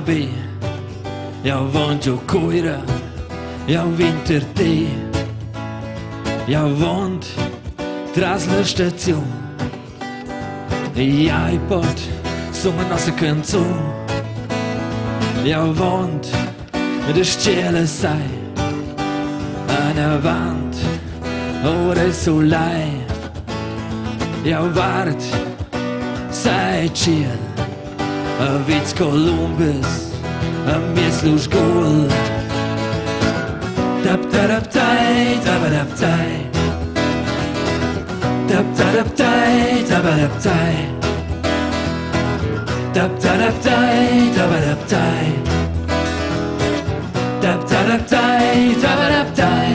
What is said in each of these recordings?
B, jag vant jo koira, jag vintertid, jag vant trasla station, i iPod som en nossa canzone, jag vant det stjäler sig, en vant och det är så lej, jag vart sig chill. Vits Columbus, mi služ gol. Tap tap tai, tap tap tai. Tap tap tai, tap tap tai. Tap tap tai, tap tap tai. Tap tap tai, tap tap tai.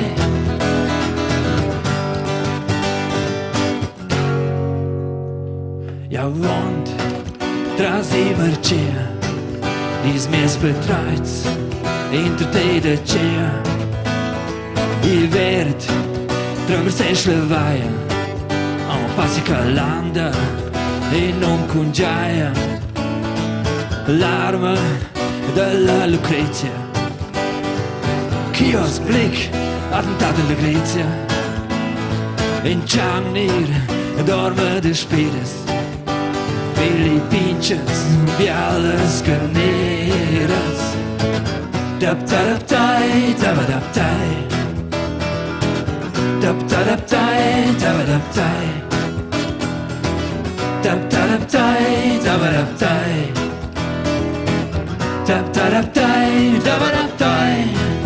Jag vant tras ivercia, is mes betraits, inter de cea, i vert, traversești levaia, am passi calanda, e non cungiaia, l'arma della Lucrezia, kiosk, blick, attentat in Lucrezia, in Ciamnir, dorme de spires, Billy pinches, bialas carneras. Tap tap tai, tap tap tai. Tap tap tai, tap tap tai. Tap tap tai, tap tap tai. Tap tap tai, tap tap tai.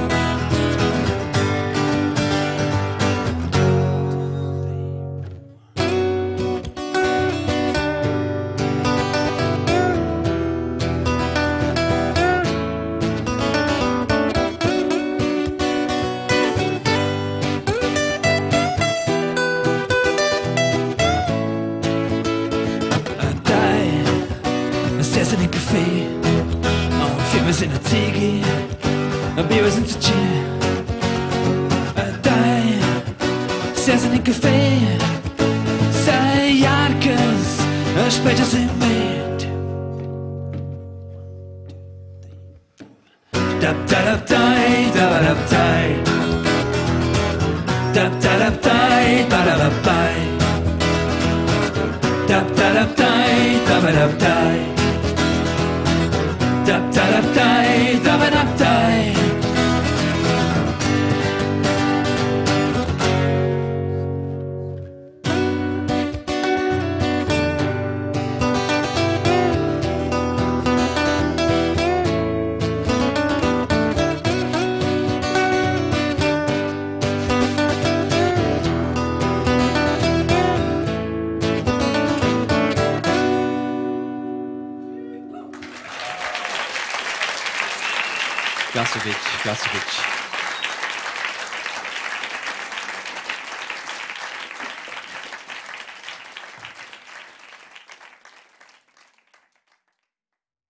Ses in een café, films in het tiki, bier's in het cheer. Ses in een café, zij jaarkens, spetjes in meet. Tap tap tai, tap tap tai. Tap tap tai, tap tap tai. Tap tap tai, tap tap tai. Tap tap tai, tap tap tai. Gasovic, Gasovic.